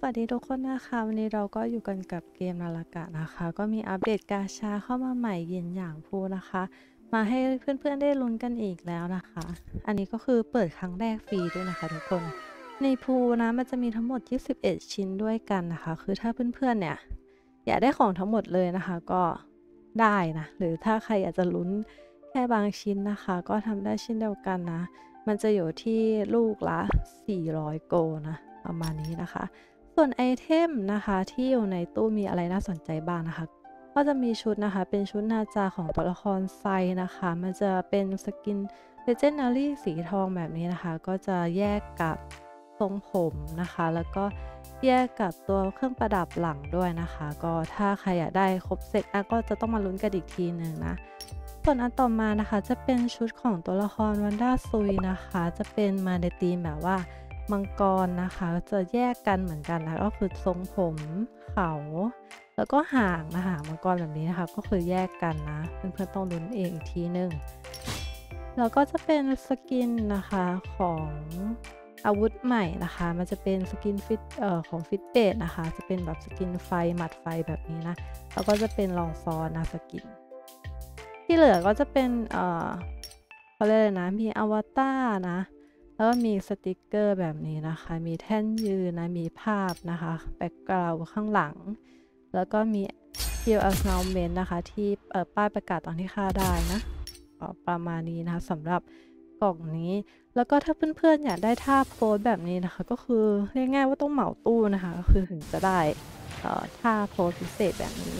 วัสดีทุกคนนะคะวันนี้เราก็อยู่กันกับเกมนาฬกะนะคะก็มีอัปเดตกาชาเข้ามาใหม่ยินอย่างพูนะคะมาให้เพื่อนๆได้ลุ้นกันอีกแล้วนะคะอันนี้ก็คือเปิดครั้งแรกฟรีด้วยนะคะทุกคนในพูนะมันจะมีทั้งหมด21ชิ้นด้วยกันนะคะคือถ้าเพื่อนๆเนี่ยอยากได้ของทั้งหมดเลยนะคะก็ได้นะหรือถ้าใครอยากจะลุ้นแค่บางชิ้นนะคะก็ทำได้เช่นเดียวกันนะมันจะอยู่ที่ลูกละ400โกนะประมาณนี้นะคะส่วนไอเทมนะคะที่อยู่ในตู้มีอะไรน่าสนใจบ้างนะคะก็จะมีชุดนะคะเป็นชุดนาจาของตัวละครไซนะคะมันจะเป็นสกิน Legendary สีทองแบบนี้นะคะก็จะแยกกับทรงผมนะคะแล้วก็แยกกับตัวเครื่องประดับหลังด้วยนะคะก็ถ้าใครอยากได้ครบเซตก็จะต้องมาลุ้นกันอีกทีหนึ่งนะส่วนอันต่อมานะคะจะเป็นชุดของตัวละครวันด้าซุยนะคะจะเป็นมาในธีมแบบว่ามังกรนะคะจะแยกกันเหมือนกันนะก็คือทรงผมเขาแล้วก็หางนะคะมังกรแบบนี้นะคะก็คือแยกกันนะเพื่อนๆต้องลุ้นเองอีกทีหนึ่งแล้วก็จะเป็นสกินนะคะของอาวุธใหม่นะคะมันจะเป็นสกินฟิตของฟิตเบดนะคะจะเป็นแบบสกินไฟหมัดไฟแบบนี้นะแล้วก็จะเป็นลองซอนนะสกินที่เหลือก็จะเป็นเขาเรียกเลยนะมีอวตารนะแล้วก็มีสติกเกอร์แบบนี้นะคะมีแท่นยืนนะมีภาพนะคะแบ็กกราวด์ข้างหลังแล้วก็มี Kill Announcement นะคะที่ป้ายประกาศตอนที่ฆ่าได้นะประมาณนี้นะคะสำหรับกล่องนี้แล้วก็ถ้าเพื่อนๆอยากได้ท่าโพสแบบนี้นะคะก็คือเรียกง่ายว่าต้องเหมาตู้นะคะก็คือถึงจะได้ท่าโพสพิเศษแบบนี้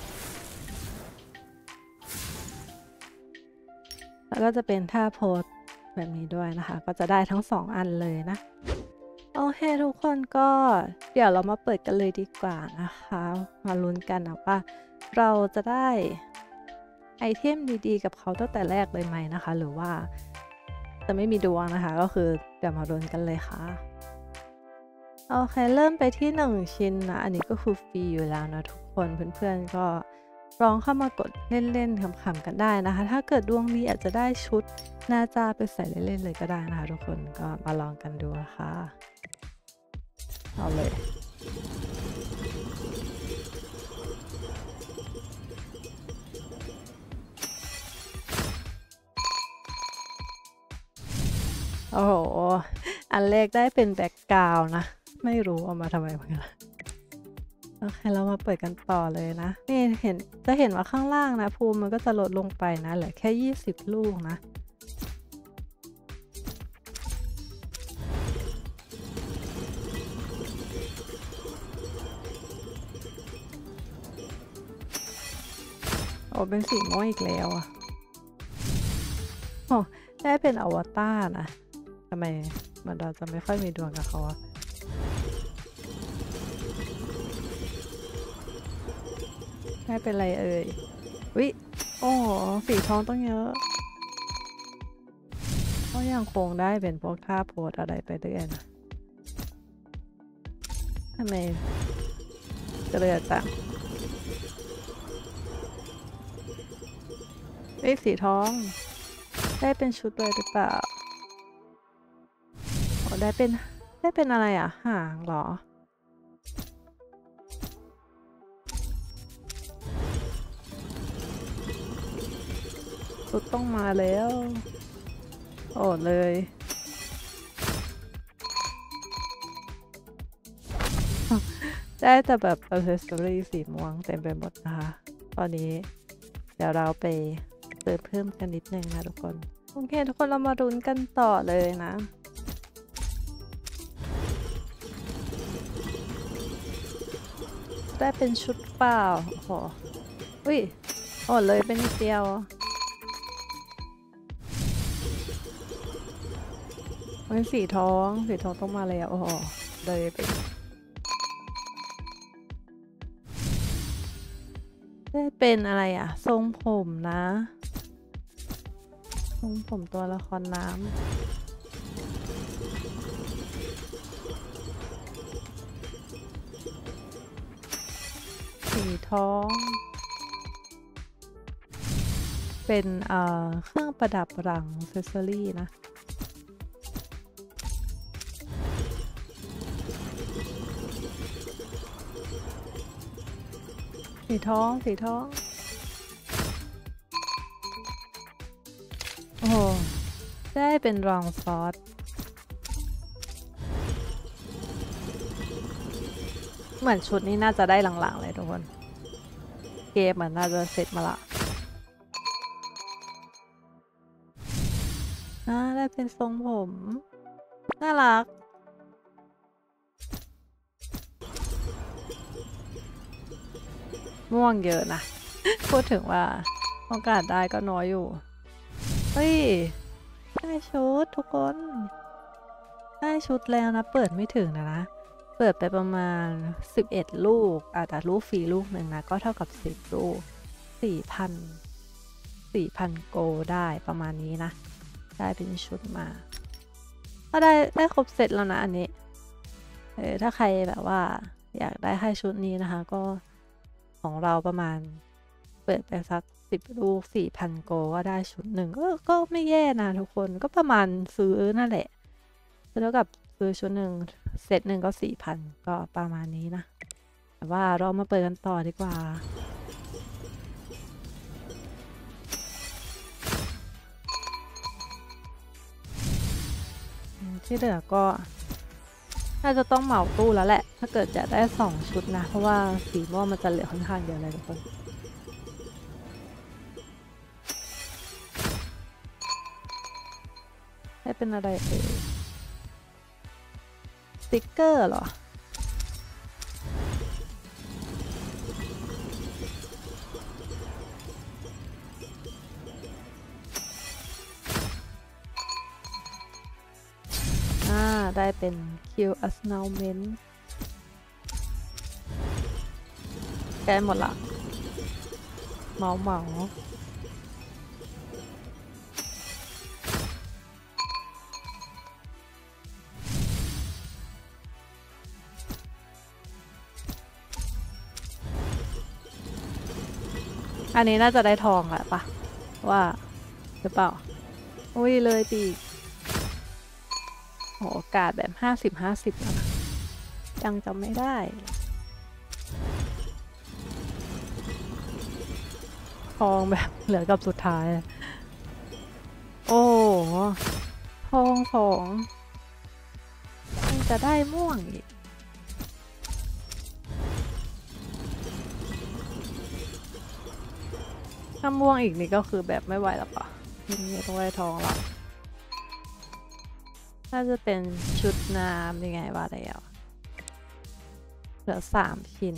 แล้วก็จะเป็นท่าโพสแบบนี้ด้วยนะคะก็จะได้ทั้ง2อันเลยนะโอเคทุกคนก็เดี๋ยวเรามาเปิดกันเลยดีกว่านะคะมาลุ้นกันนะว่าเราจะได้ไอเทมดีๆกับเขาตั้งแต่แรกเลยไหมนะคะหรือว่าจะไม่มีดวงนะคะก็คือเดี๋ยวมาลุ้นกันเลยค่ะโอเคเริ่มไปที่1ชิ้นนะอันนี้ก็คือฟรีอยู่แล้วนะทุกคนเพื่อนๆก็ลองเข้ามากดเล่นๆขำๆกันได้นะคะถ้าเกิดดวงดีอาจจะได้ชุดนาจาไปใส่เล่นๆเลยก็ได้นะคะทุกคนก็มาลองกันดูนะคะเอาเลยโอ้โหอันแรกได้เป็นแบ็กกราวน์นะไม่รู้เอามาทำไมเหมือนกันโอเคเรามาเปิดกันต่อเลยนะนี่จะเห็นว่าข้างล่างนะภูมิมันก็จะลดลงไปนะเหลือแค่20ลูกนะโอ้เป็นสีม่วงอีกแล้วอ่ะโอ้ได้เป็นอวตารนะทำไมมันเราจะไม่ค่อยมีดวงกับเขาอะได้เป็นอะไรเอ่ยวิโอ้สีทองต้องเยอะก็ยังคงได้เป็นพวกท่าโพสอะไรไปเรื่อยนะทำไมเกลือจังสีทองได้เป็นชุดเลยหรือเปล่าโอ้ได้เป็นอะไรอ่ะหางเหรอชุดต้องมาแล้วโอ้เลยได้แต่แบบอ c เ e s s o r y สีม่วงเต็มไปหมดนะคะตอนนี้เดี๋ยวเราไปเติมเพิ่มกันนิดนึงนะทุกคนโอเคทุกคนเรามาลุ้นกันต่อเลยนะได้เป็นชุดเปล่าโอ้โหอุ้ยโอ้เลยเป็นนิดเดียวเป็นสีทองต้องมาแล้วโอ้โหเลยไปได้เป็นอะไรอ่ะทรงผมนะทรงผมตัวละครน้ำสีทองเป็นเครื่องประดับหลังเซสซอรี่นะสีทองสีทองโอ้โหได้เป็นรองซอสเหมือนชุดนี้น่าจะได้หลังๆเลยทุกคนเกมเหมือนน่าจะเสร็จมาละได้เป็นทรงผมน่ารักม่วงเยอะนะ พูดถึงว่าโอกาสได้ก็น้อยอยู่เฮ้ยได้ชุดทุกคนได้ชุดแล้วนะเปิดไม่ถึงนะเปิดไปประมาณ11ลูกแต่ลูกฟรีลูกหนึ่งนะก็เท่ากับ10ลูก4,000โกได้ประมาณนี้นะได้เป็นชุดมาก็ได้ครบเสร็จแล้วนะอันนี้ถ้าใครแบบว่าอยากได้ให้ชุดนี้นะคะก็ของเราประมาณเปิดไปสัก10ลูก4,000โกก็ได้ชุดหนึ่งก็ไม่แย่นะทุกคนก็ประมาณซื้อนั่นแหละแล้วกับซื้อชุดหนึ่งเซตหนึ่งก็4,000ก็ประมาณนี้นะแต่ว่าเรามาเปิดกันต่อดีกว่าที่เหลือก็น่าจะต้องเหมาตู้แล้วแหละถ้าเกิดจะได้2ชุดนะเพราะว่าสีม่วงมันจะเหลือค่อนข้างเยอะเลยทุกคนได้เป็นอะไรสติ๊กเกอร์เหรอได้เป็น Kill Announcement แกหมดละเหมาอันนี้น่าจะได้ทองแหละปะว่าหรือเปล่าอุ้ยเลยปีกโอกาสแบบ50-50แล้วนะยังจำไม่ได้ทองแบบเหลือกับสุดท้ายโอ้ทอง2จะได้ม่วงอีกถ้าม่วงอีกนี่ก็คือแบบไม่ไหวแล้วปะนี่ต้องได้ทองแล้วน่าจะเป็นชุดน้ำยังไงว่าแล้วเหลือ3ชิ้น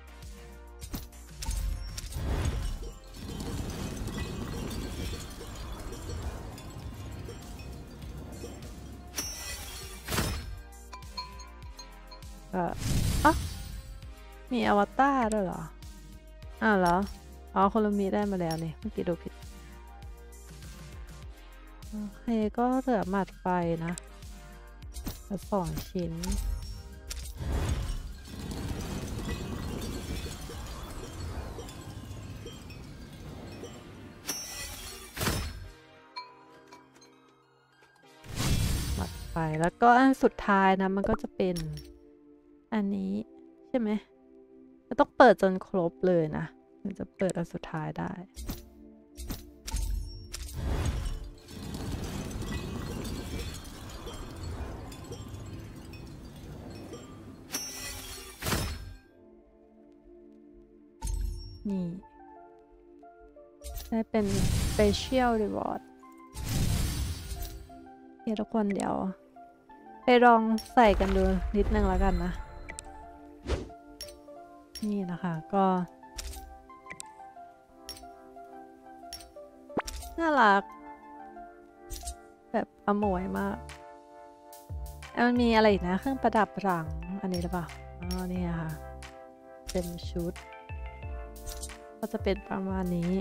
มีอวตารด้วยเหรอเหรอคนละมีได้มาแล้วนี่เมื่อกี้ดูผิดโอเคก็เหลือหมัดไฟนะ2ชิ้นหมัดไฟแล้วก็อันสุดท้ายนะมันก็จะเป็นอันนี้ใช่ไหมก็ต้องเปิดจนครบเลยนะถึงจะเปิดอันสุดท้ายได้นี่ได้เป็น Special Reward ทุกคนเดี๋ยวไปลองใส่กันดูนิดนึงแล้วกันนะนี่นะคะก็น่ารักแบบอมวยมากมันมีอะไรอีกนะเครื่องประดับหลังอันนี้หรือเปล่านี่ค่ะเต็มชุดก็จะเป็นประมาณนี้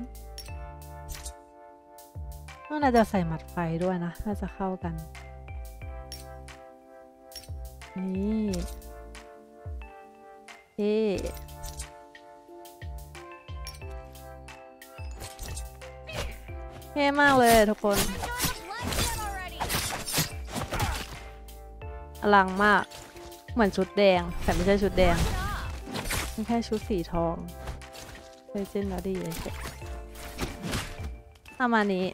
น่าจะใส่หมัดไฟด้วยนะน่าจะเข้ากันนี่เท่มากเลยทุกคนอลังมากเหมือนชุดแดงแต่ไม่ใช่ชุดแดงเป็นแค่ชุดสีทอง Legendary เลยใช่ประมาณนี้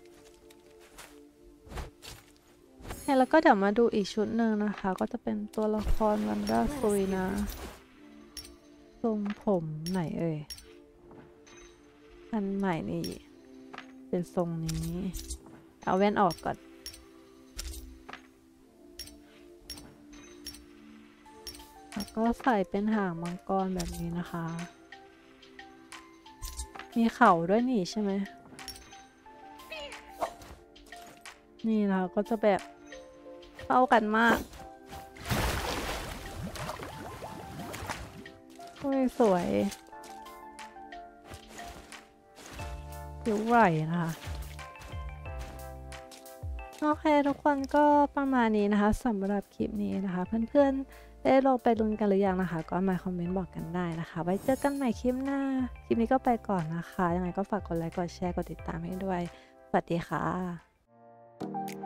แล้วก็เดี๋ยวมาดูอีกชุดหนึ่งนะคะ ก็จะเป็นตัวละครวันด้าซุยนะทรงผมไหนเอ่ยอันใหม่นี่เป็นทรงนี้เอาแว่นออกก่อนแล้วก็ใส่เป็นหางมังกรแบบนี้นะคะ มีเข่าด้วยนี่ใช่ไหมนี่เราก็จะแบบเข้ากันมากโอ้ยสวยผิวไหวนะคะโอเคทุกคนก็ประมาณนี้นะคะสำหรับคลิปนี้นะคะ เพื่อนๆได้ลองไปลุ้นกันหรือยังนะคะ ก็มาคอมเมนต์บอกกันได้นะคะ ไว้เจอกันใหม่คลิปหน้าคลิปนี้ก็ไปก่อนนะคะยังไงก็ฝากกดไลค์กดแชร์กดติดตามให้ด้วยสวัสดีค่ะ